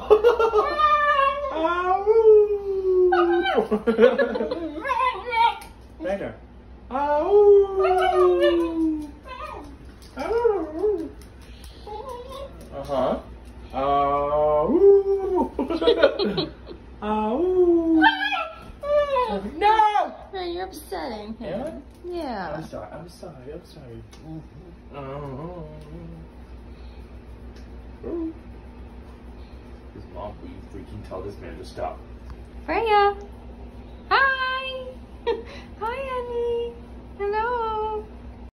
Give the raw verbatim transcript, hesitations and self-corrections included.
Later. Uh-huh. No! No, you're upsetting him. Yeah? Yeah. I'm sorry, I'm sorry, I'm sorry. His mom, will you freaking tell this man to stop? Freya! Hi! Hi, honey! Hello!